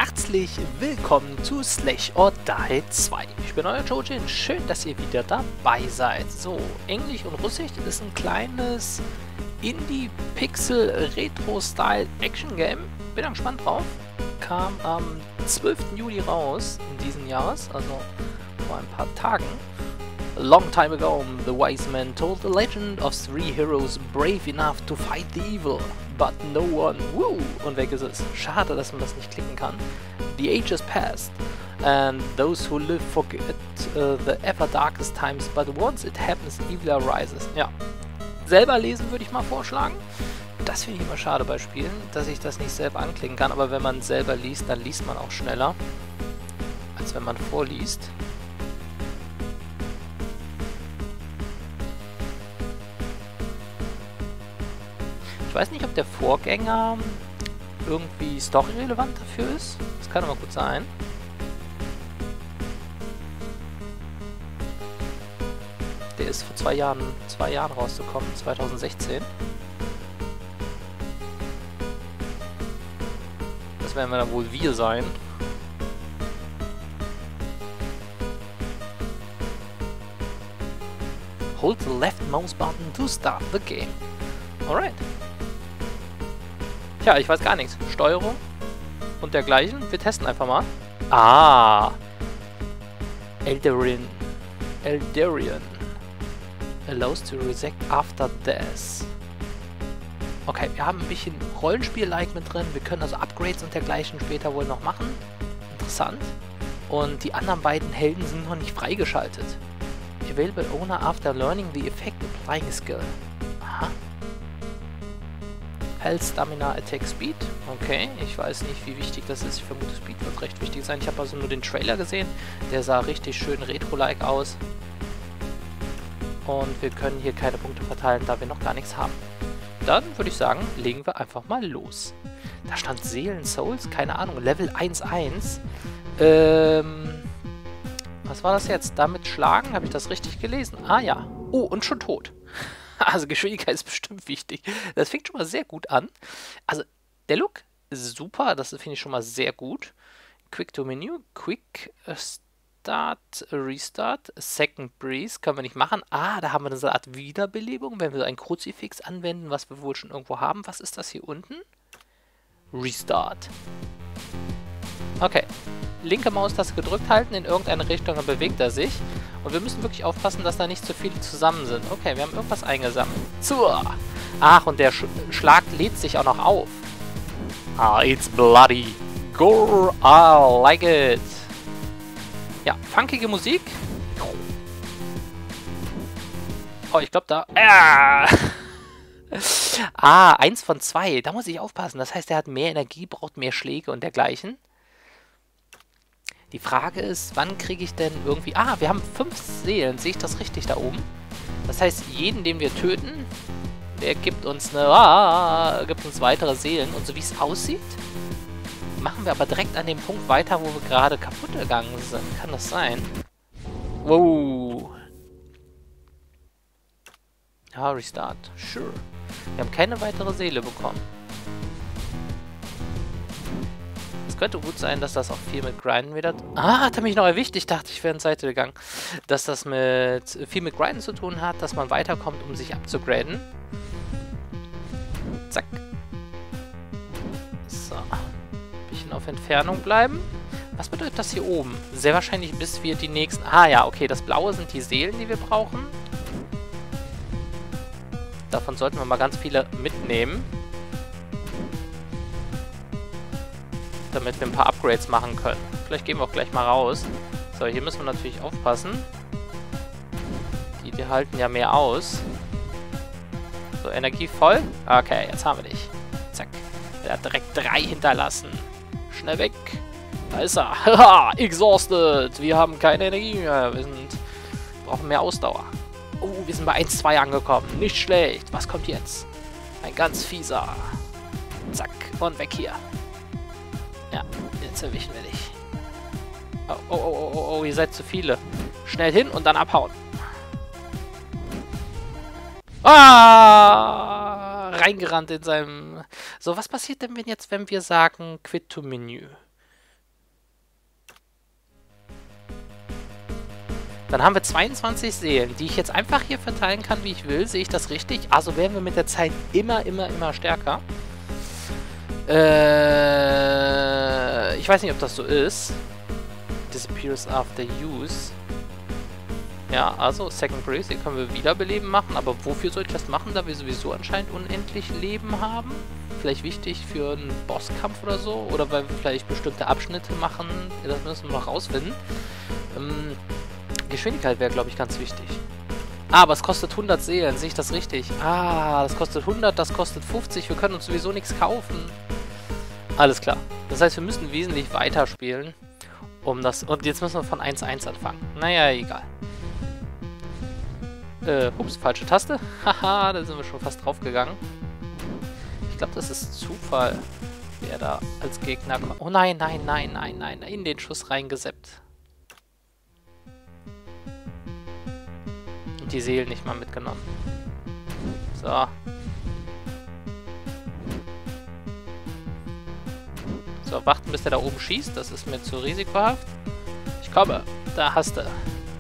herzlich willkommen zu Slash or Die 2. Ich bin euer Jojin, schön, dass ihr wieder dabei seid. So, Englisch und Russisch ist ein kleines Indie-Pixel-Retro-Style-Action-Game. Bin da gespannt drauf. Kam am 12. Juli raus in diesem Jahres, also vor ein paar Tagen. A long time ago, the wise man told the legend of three heroes brave enough to fight the evil, but no one. Woo! Und weg ist es. Schade, dass man das nicht klicken kann. The ages passed, and those who live forget the ever darkest times, but once it happens, evil arises. Ja. Selber lesen würde ich mal vorschlagen. Das finde ich immer schade bei Spielen, dass ich das nicht selber anklicken kann, aber wenn man selber liest, dann liest man auch schneller, als wenn man vorliest. Ich weiß nicht, ob der Vorgänger irgendwie storyrelevant dafür ist. Das kann aber gut sein. Der ist vor 2 Jahren rausgekommen, 2016. Das werden wir dann wohl wir sein. Hold the left mouse button to start the game. Alright. Tja, ich weiß gar nichts. Steuerung und dergleichen. Wir testen einfach mal. Ah. Eldarion. Allows to resurrect after death. Okay, wir haben ein bisschen Rollenspiel-like mit drin. Wir können also Upgrades und dergleichen später wohl noch machen. Interessant. Und die anderen beiden Helden sind noch nicht freigeschaltet. Available owner after learning the effect applying a skill. Aha. Health, Stamina, Attack, Speed. Okay, ich weiß nicht, wie wichtig das ist. Ich vermute, Speed wird recht wichtig sein. Ich habe also nur den Trailer gesehen. Der sah richtig schön retro-like aus. Und wir können hier keine Punkte verteilen, da wir noch gar nichts haben. Dann würde ich sagen, legen wir einfach mal los. Da stand Seelen, Souls, keine Ahnung, Level 1.1. Was war das jetzt? Damit schlagen? Habe ich das richtig gelesen? Ah ja. Oh, und schon tot. Also Geschwindigkeit ist bestimmt wichtig. Das fängt schon mal sehr gut an. Also der Look ist super, das finde ich schon mal sehr gut. Quick to Menu, Quick Start, Restart, Second Breeze können wir nicht machen. Ah, da haben wir so eine Art Wiederbelebung, wenn wir ein Kruzifix anwenden, was wir wohl schon irgendwo haben. Was ist das hier unten? Restart. Okay. Linke Maustaste gedrückt halten, in irgendeine Richtung, dann bewegt er sich. Und wir müssen wirklich aufpassen, dass da nicht zu viele zusammen sind. Okay, wir haben irgendwas eingesammelt. Ach, und der Schlag lädt sich auch noch auf. Ah, it's bloody. Gore, I like it. Ja, funkige Musik. Oh, ich glaube da... Ah, 1 von 2. Da muss ich aufpassen. Das heißt, er hat mehr Energie, braucht mehr Schläge und dergleichen. Die Frage ist, wann kriege ich denn irgendwie... Ah, wir haben 5 Seelen. Sehe ich das richtig da oben? Das heißt, jeden, den wir töten, der gibt uns weitere Seelen. Und so wie es aussieht, machen wir aber direkt an dem Punkt weiter, wo wir gerade kaputt gegangen sind. Kann das sein? Wow. Ja, Restart. Sure. Wir haben keine weitere Seele bekommen. Könnte gut sein, dass das auch viel mit Grinden wieder... Ah, hat er mich noch erwischt. Ich dachte, ich wäre in die Seite gegangen. Dass das viel mit Grinden zu tun hat, dass man weiterkommt, um sich abzugraden. Zack. So. Bisschen auf Entfernung bleiben. Was bedeutet das hier oben? Sehr wahrscheinlich, bis wir die nächsten... Ah ja, okay. Das Blaue sind die Seelen, die wir brauchen. Davon sollten wir mal ganz viele mitnehmen. Damit wir ein paar Upgrades machen können. Vielleicht gehen wir auch gleich mal raus. So, hier müssen wir natürlich aufpassen. Die halten ja mehr aus. So, Energie voll. Okay, jetzt haben wir dich. Zack. Er hat direkt 3 hinterlassen. Schnell weg. Da ist er. Haha, exhausted. Wir haben keine Energie mehr. Wir brauchen mehr Ausdauer. Oh, wir sind bei 1,2 angekommen. Nicht schlecht. Was kommt jetzt? Ein ganz fieser. Zack. Und weg hier. Ja, jetzt erwischen wir dich. Oh, ihr seid zu viele. Schnell hin und dann abhauen. Ah! Reingerannt in seinem... So, was passiert denn, wenn wir sagen Quit to Menu? Dann haben wir 22 Seelen, die ich jetzt einfach hier verteilen kann, wie ich will. Sehe ich das richtig? Also werden wir mit der Zeit immer stärker. Ich weiß nicht, ob das so ist. Disappears after use. Ja, also Second Breath, hier können wir Wiederbeleben machen. Aber wofür soll ich das machen, da wir sowieso anscheinend unendlich Leben haben? Vielleicht wichtig für einen Bosskampf oder so? Oder weil wir vielleicht bestimmte Abschnitte machen? Das müssen wir noch rausfinden. Geschwindigkeit wäre, glaube ich, ganz wichtig. Ah, aber es kostet 100 Seelen. Sehe ich das richtig? Ah, das kostet 100, das kostet 50. Wir können uns sowieso nichts kaufen. Alles klar. Das heißt, wir müssen wesentlich weiter spielen. Und jetzt müssen wir von 1-1 anfangen. Naja, egal. Ups, falsche Taste. Haha, da sind wir schon fast drauf gegangen. Ich glaube, das ist Zufall, wer da als Gegner kommt. Oh nein, nein, nein, nein, nein. In den Schuss reingeseppt. Und die Seelen nicht mal mitgenommen. So. So, warten, bis der da oben schießt. Das ist mir zu risikohaft. Ich komme. Da hast du.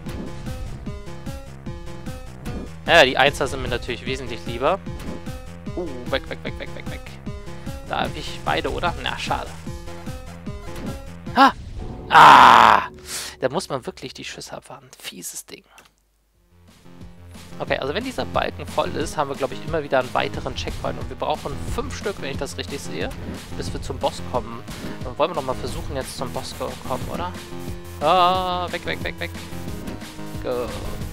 Ja, die Einser sind mir natürlich wesentlich lieber. Weg, weg, weg, weg, weg, weg. Da habe ich beide, oder? Na, schade. Ha! Ah! Da muss man wirklich die Schüsse abwarten. Fieses Ding. Okay, also wenn dieser Balken voll ist, haben wir, glaube ich, immer wieder einen weiteren Checkpoint. Und wir brauchen 5 Stück, wenn ich das richtig sehe, bis wir zum Boss kommen. Dann wollen wir doch mal versuchen, jetzt zum Boss zu kommen, oder? Ah, weg, weg, weg, weg. Gut.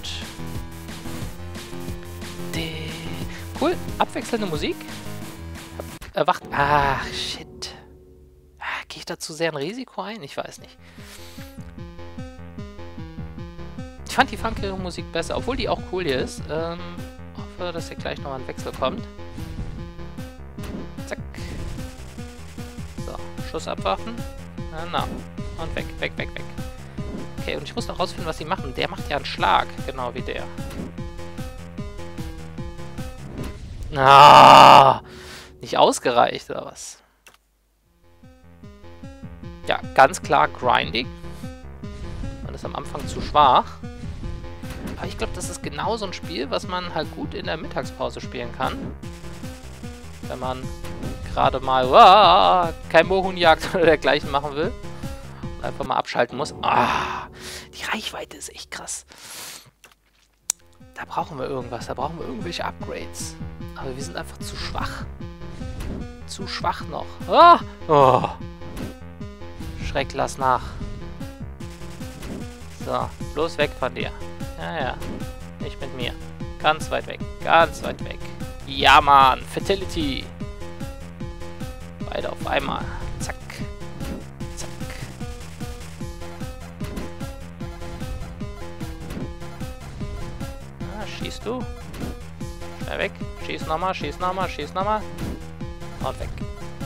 Cool, abwechselnde Musik. Erwacht. Ach, shit. Gehe ich da zu sehr ein Risiko ein? Ich weiß nicht. Ich fand die funkige Musik besser, obwohl die auch cool hier ist. Hoffe, dass hier gleich nochmal ein Wechsel kommt. Zack. So, Schuss abwarten. Na. Und weg, weg, weg, weg. Okay, und ich muss noch rausfinden, was sie machen. Der macht ja einen Schlag, genau wie der. Ah, nicht ausgereicht, oder was? Ja, ganz klar Grinding. Man ist am Anfang zu schwach. Aber ich glaube, das ist genau so ein Spiel, was man halt gut in der Mittagspause spielen kann. Wenn man gerade mal kein Mohunjagd oder dergleichen machen will. Und einfach mal abschalten muss. Ah, die Reichweite ist echt krass. Da brauchen wir irgendwas. Da brauchen wir irgendwelche Upgrades. Aber wir sind einfach zu schwach. Zu schwach noch. Ah! Oh. Schreck, lass nach. So, bloß weg von dir. Ja. Nicht mit mir. Ganz weit weg. Ganz weit weg. Ja, Mann. Fatality. Beide auf einmal. Zack. Zack. Ah, schießt du? Schnell weg. Schieß nochmal, schieß nochmal, schieß nochmal. Und weg.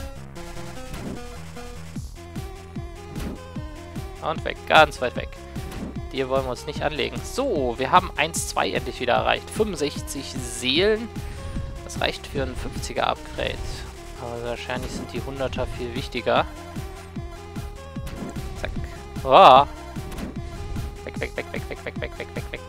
Und weg, ganz weit weg. Die wollen wir uns nicht anlegen. So, wir haben 1-2 endlich wieder erreicht. 65 Seelen. Das reicht für ein 50er Upgrade. Aber wahrscheinlich sind die 100er viel wichtiger. Zack. Oh. Weg, weg, weg, weg, weg, weg, weg, weg, weg, weg.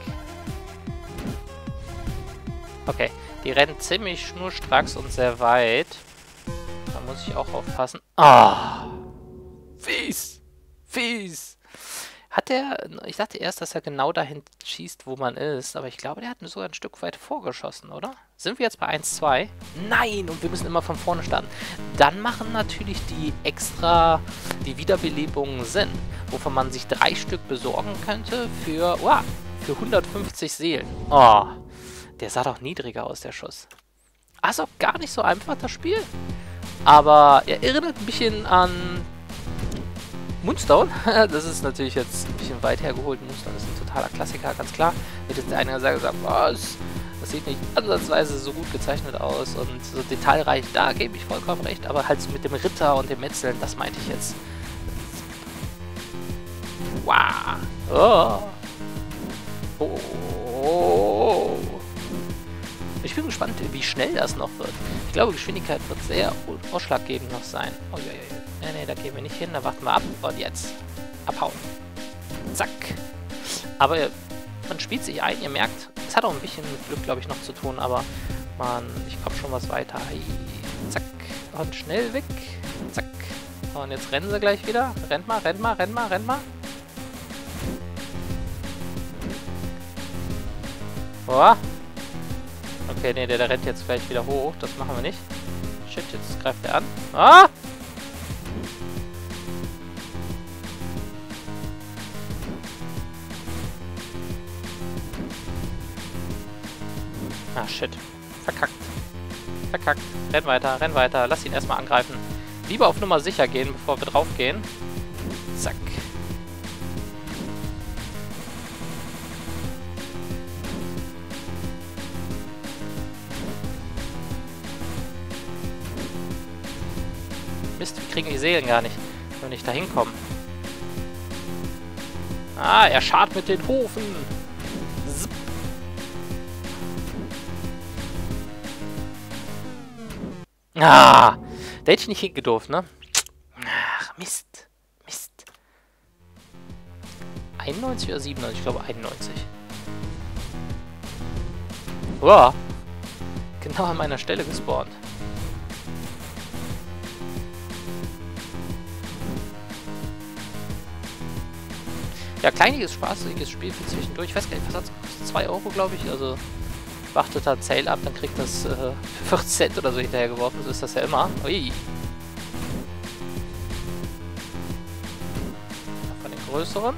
Okay, die rennen ziemlich schnurstracks und sehr weit. Da muss ich auch aufpassen. Ah! Fies! Fies! Hat der... Ich dachte erst, dass er genau dahin schießt, wo man ist. Aber ich glaube, der hat sogar ein Stück weit vorgeschossen, oder? Sind wir jetzt bei 1-2? Nein! Und wir müssen immer von vorne starten. Dann machen natürlich die Wiederbelebungen Sinn. Wovon man sich 3 Stück besorgen könnte für 150 Seelen. Oh! Der sah doch niedriger aus, der Schuss. Also gar nicht so einfach, das Spiel. Aber er erinnert ein bisschen an Moonstone. Das ist natürlich jetzt ein bisschen weit hergeholt. Moonstone ist ein totaler Klassiker, ganz klar. Wird jetzt der eine sagen, was? Das sieht nicht ansatzweise so gut gezeichnet aus und so detailreich. Da gebe ich vollkommen recht. Aber halt so mit dem Ritter und dem Metzeln, das meinte ich jetzt. Wow. Oh. Ich bin gespannt, wie schnell das noch wird. Ich glaube, Geschwindigkeit wird sehr ausschlaggebend noch sein. Oh, ja. Nee, da gehen wir nicht hin. Da warten wir ab. Und jetzt. Abhauen. Zack. Aber Man spielt sich ein, ihr merkt, es hat auch ein bisschen mit Glück, glaube ich, noch zu tun, aber ich komme schon was weiter. Hi, zack, und schnell weg. Zack. Und jetzt rennen sie gleich wieder. Rennt mal, rennt mal, rennt mal, rennt mal. Oh. Okay, nee, der rennt jetzt gleich wieder hoch. Das machen wir nicht. Shit, jetzt greift er an. Ah! Ah, shit. Verkackt. Verkackt. Renn weiter, renn weiter. Lass ihn erstmal angreifen. Lieber auf Nummer sicher gehen, bevor wir drauf gehen. Zack. Mist, wir kriegen die Seelen gar nicht, wenn wir nicht da hinkommen. Ah, er schart mit den Hufen. Zip. Ah, da hätte ich nicht hingedurft, ne? Ach, Mist. Mist. 91 oder 97? Ich glaube 91. Wow. Genau an meiner Stelle gespawnt. Ja, kleiniges, spaßiges Spiel für zwischendurch. Ich weiß gar nicht, was hat es gekostet? 2 Euro, glaube ich. Also wartet da ein Sale ab, dann kriegt das für 40 Cent oder so hinterhergeworfen. So ist das ja immer. Ui. Von den größeren.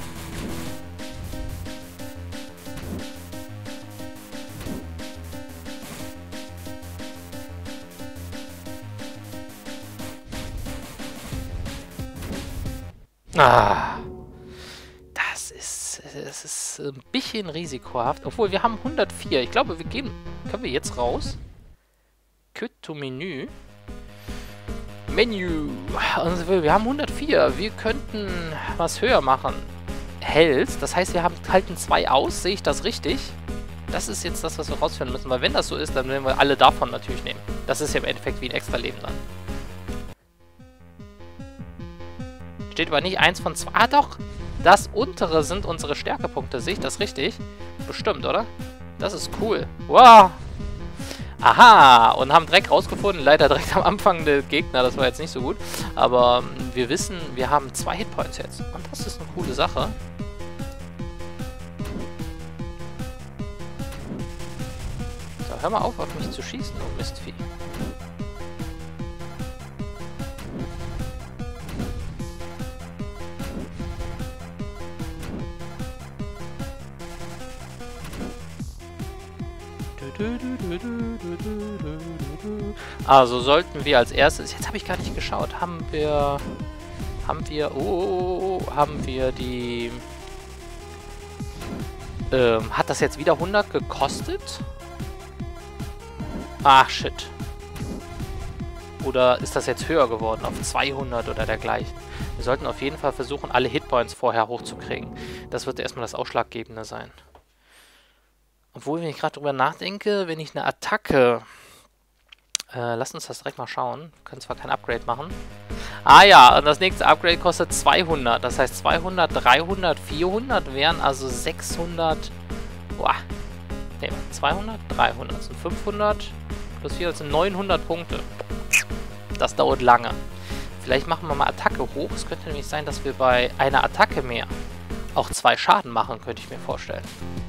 Ah. Es ist ein bisschen risikohaft. Obwohl, wir haben 104. Ich glaube, wir gehen... Können wir jetzt raus? Quit to Menü. Menü. Also, wir haben 104. Wir könnten was höher machen. Health. Das heißt, wir halten 2 aus. Sehe ich das richtig? Das ist jetzt das, was wir rausfinden müssen. Weil wenn das so ist, dann werden wir alle davon natürlich nehmen. Das ist ja im Endeffekt wie ein extra Leben dann. Steht aber nicht 1 von 2. Ah, doch! Das untere sind unsere Stärkepunkte. Sehe ich das richtig? Bestimmt, oder? Das ist cool. Wow! Aha! Und haben direkt rausgefunden, leider direkt am Anfang der Gegner, das war jetzt nicht so gut. Aber wir wissen, wir haben 2 Hitpoints jetzt. Und das ist eine coole Sache. So, hör mal auf mich zu schießen, du Mistvieh. Also sollten wir als erstes, jetzt habe ich gar nicht geschaut, haben wir die, hat das jetzt wieder 100 gekostet? Ach, shit. Oder ist das jetzt höher geworden, auf 200 oder dergleichen? Wir sollten auf jeden Fall versuchen, alle Hitpoints vorher hochzukriegen. Das wird erstmal das Ausschlaggebende sein. Obwohl, wenn ich gerade drüber nachdenke, wenn ich eine Attacke... lass uns das direkt mal schauen. Wir können zwar kein Upgrade machen. Ah ja, und das nächste Upgrade kostet 200. Das heißt 200, 300, 400 wären also 600... Boah. Ne, 200, 300 sind 500. Plus 400 sind 900 Punkte. Das dauert lange. Vielleicht machen wir mal Attacke hoch. Es könnte nämlich sein, dass wir bei einer Attacke mehr auch 2 Schaden machen, könnte ich mir vorstellen.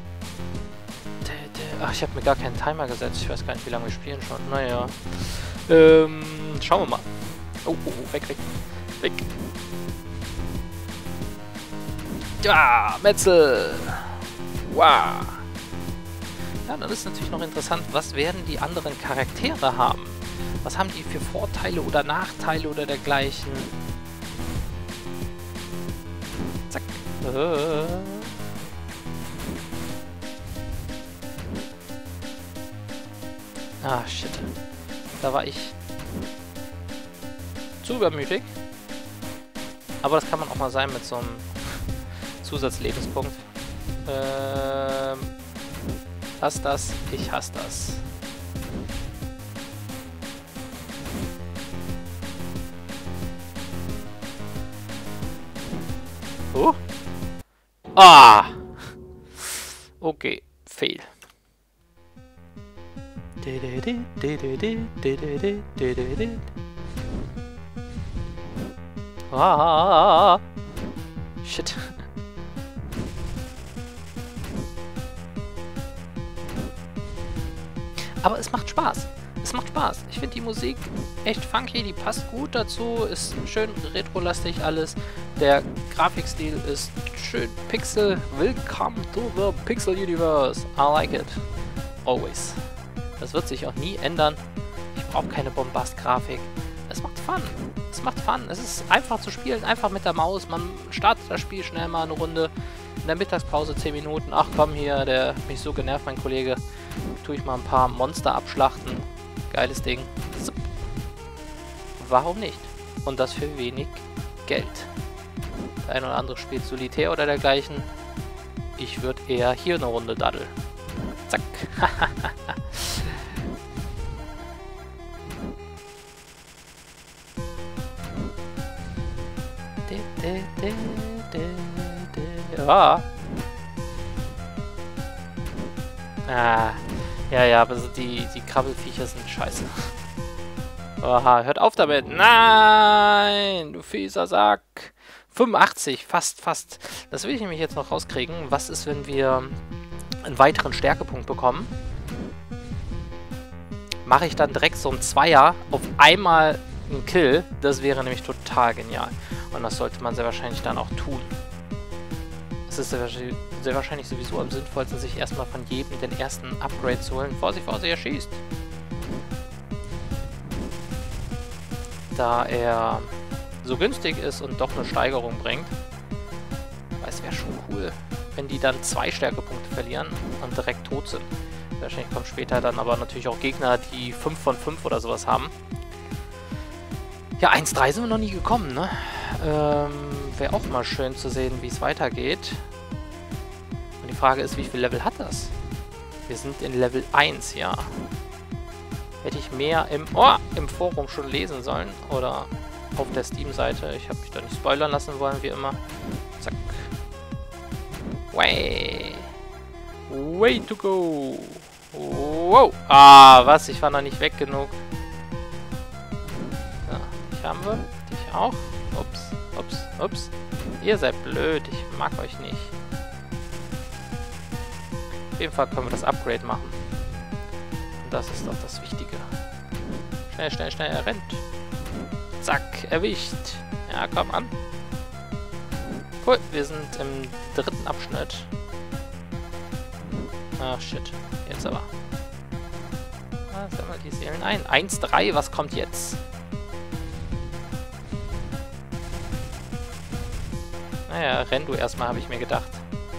Ach, ich habe mir gar keinen Timer gesetzt. Ich weiß gar nicht, wie lange wir spielen schon. Naja. Schauen wir mal. Oh, weg, weg. Weg. Ja, Metzel. Wow. Ja, dann ist natürlich noch interessant, was werden die anderen Charaktere haben? Was haben die für Vorteile oder Nachteile oder dergleichen? Zack. Ah, shit. Da war ich zu übermütig. Aber das kann man auch mal sein mit so einem Zusatzlebenspunkt. Hasse das. Ich hasse das. Ah! Okay, fail. Ah, shit. Aber es macht Spaß. Es macht Spaß. Ich finde die Musik echt funky, die passt gut dazu, ist schön retrolastig alles. Der Grafikstil ist schön Pixel. Welcome to the Pixel Universe. I like it. Always. Das wird sich auch nie ändern. Ich brauche keine Bombast-Grafik. Es macht Fun. Es macht Fun. Es ist einfach zu spielen, einfach mit der Maus. Man startet das Spiel schnell mal eine Runde. In der Mittagspause 10 Minuten. Ach komm hier, der hat mich so genervt, mein Kollege. Tue ich mal ein paar Monster abschlachten. Geiles Ding. Zup. Warum nicht? Und das für wenig Geld. Der ein oder andere spielt Solitär oder dergleichen. Ich würde eher hier eine Runde daddeln. Zack. Ah. Ja, aber die Krabbelfiecher sind scheiße. Oha, hört auf damit. Nein, du fieser Sack. 85, fast. Das will ich nämlich jetzt noch rauskriegen. Was ist, wenn wir einen weiteren Stärkepunkt bekommen? Mache ich dann direkt so einen Zweier auf einmal einen Kill? Das wäre nämlich total genial. Und das sollte man sehr wahrscheinlich dann auch tun. Es ist sehr wahrscheinlich sowieso am sinnvollsten, sich erstmal von jedem den ersten Upgrade zu holen. Vorsicht, er schießt. Da er so günstig ist und doch eine Steigerung bringt. Aber es wäre schon cool, wenn die dann 2 Stärkepunkte verlieren und direkt tot sind. Wahrscheinlich kommen später dann aber natürlich auch Gegner, die 5 von 5 oder sowas haben. Ja, 1-3 sind wir noch nie gekommen, ne? Wäre auch mal schön zu sehen, wie es weitergeht. Und die Frage ist, wie viel Level hat das? Wir sind in Level 1, ja. Hätte ich mehr im Forum schon lesen sollen. Oder auf der Steam-Seite. Ich habe mich da nicht spoilern lassen wollen, wie immer. Zack. Way to go. Wow. Ah, was? Ich war noch nicht weg genug. Ja, dich haben wir. Dich auch. Ups. Ihr seid blöd. Ich mag euch nicht. Auf jeden Fall können wir das Upgrade machen. Und das ist doch das Wichtige. Schnell, er rennt. Zack, erwischt. Ja, komm an. Cool, wir sind im 3. Abschnitt. Ah, shit. Jetzt aber. Sammel die Seelen ein. 1-3, was kommt jetzt? Naja, renn du erstmal, habe ich mir gedacht.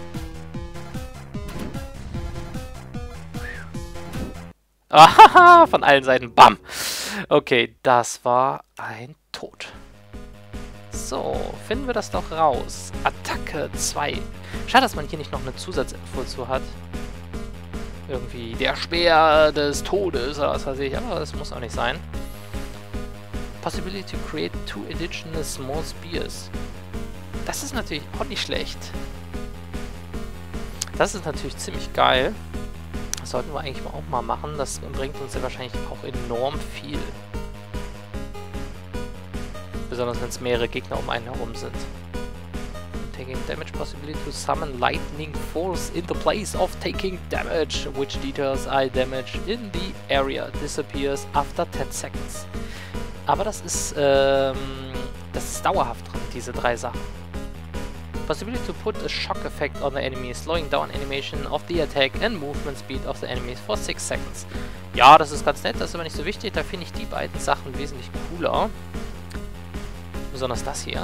Ah, von allen Seiten. Bam. Okay, das war ein Tod. So, finden wir das doch raus. Attacke 2. Schade, dass man hier nicht noch eine Zusatzinfo zu hat. Irgendwie der Speer des Todes oder was weiß ich. Aber das muss auch nicht sein. Possibility to create 2 additional small spears. Das ist natürlich auch nicht schlecht. Das ist natürlich ziemlich geil. Das sollten wir eigentlich auch mal machen. Das bringt uns ja wahrscheinlich auch enorm viel. Besonders wenn es mehrere Gegner um einen herum sind. Taking damage possibility to summon lightning force in the place of taking damage, which details eye damage in the area disappears after 10 seconds. Aber das ist dauerhaft drin, diese 3 Sachen. Possibility to put a shock effect on the enemy, slowing down animation of the attack and movement speed of the enemies for 6 seconds. Ja, das ist ganz nett, das ist aber nicht so wichtig. Da finde ich die beiden Sachen wesentlich cooler. Besonders das hier.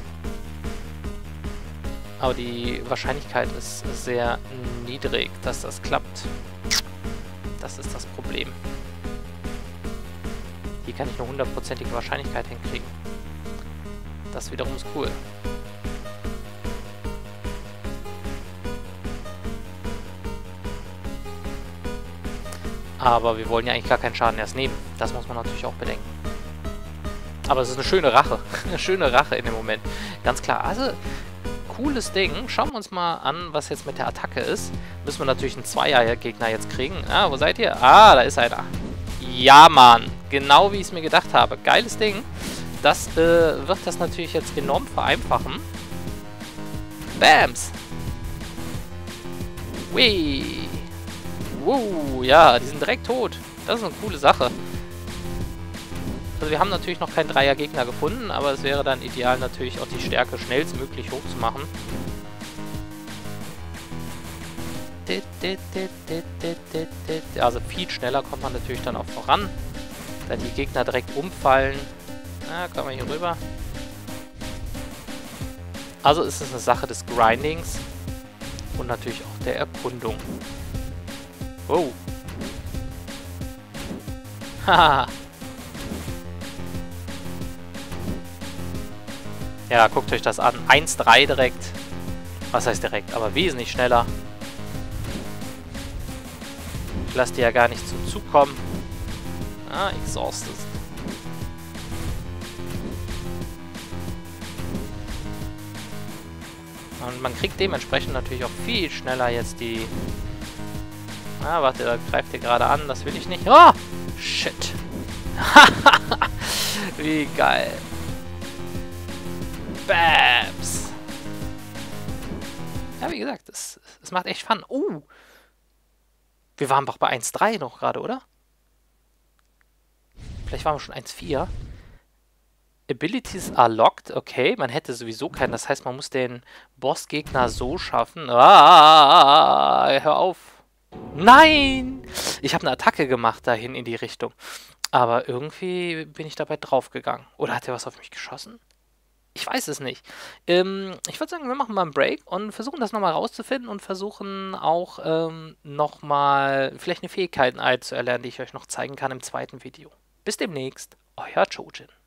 Aber die Wahrscheinlichkeit ist sehr niedrig, dass das klappt. Das ist das Problem. Hier kann ich eine 100%ige Wahrscheinlichkeit hinkriegen. Das wiederum ist cool. Aber wir wollen ja eigentlich gar keinen Schaden erst nehmen. Das muss man natürlich auch bedenken. Aber es ist eine schöne Rache. Eine schöne Rache in dem Moment. Ganz klar. Also, cooles Ding. Schauen wir uns mal an, was jetzt mit der Attacke ist. Müssen wir natürlich einen Zweier-Gegner jetzt kriegen. Ah, wo seid ihr? Ah, da ist einer. Ja, Mann. Genau wie ich es mir gedacht habe. Geiles Ding. Das wird das natürlich jetzt enorm vereinfachen. Bams. Whee. Ja, die sind direkt tot. Das ist eine coole Sache. Also wir haben natürlich noch keinen Dreier-Gegner gefunden, aber es wäre dann ideal natürlich auch die Stärke schnellstmöglich hochzumachen. Also viel schneller kommt man natürlich dann auch voran. Dann die Gegner direkt umfallen. Na, kommen wir hier rüber. Also ist es eine Sache des Grindings und natürlich auch der Erkundung. Oh. Haha. Ja, guckt euch das an. 1-3 direkt. Was heißt direkt? Aber wesentlich schneller. Ich lasse die ja gar nicht zum Zug kommen. Ah, exhausted. Und man kriegt dementsprechend natürlich auch viel schneller jetzt die... Ah, warte, da greift ihr gerade an. Das will ich nicht. Oh! Shit. Wie geil. Bams. Ja, wie gesagt, es macht echt Fun. Wir waren doch bei 1-3 noch gerade, oder? Vielleicht waren wir schon 1-4. Abilities are locked. Okay, man hätte sowieso keinen. Das heißt, man muss den Bossgegner so schaffen. Ah, hör auf. Nein! Ich habe eine Attacke gemacht dahin in die Richtung. Aber irgendwie bin ich dabei draufgegangen. Oder hat er was auf mich geschossen? Ich weiß es nicht. Ich würde sagen, wir machen mal einen Break und versuchen das nochmal rauszufinden und versuchen auch nochmal vielleicht eine Fähigkeit zu erlernen, die ich euch noch zeigen kann im zweiten Video. Bis demnächst, euer Chojin.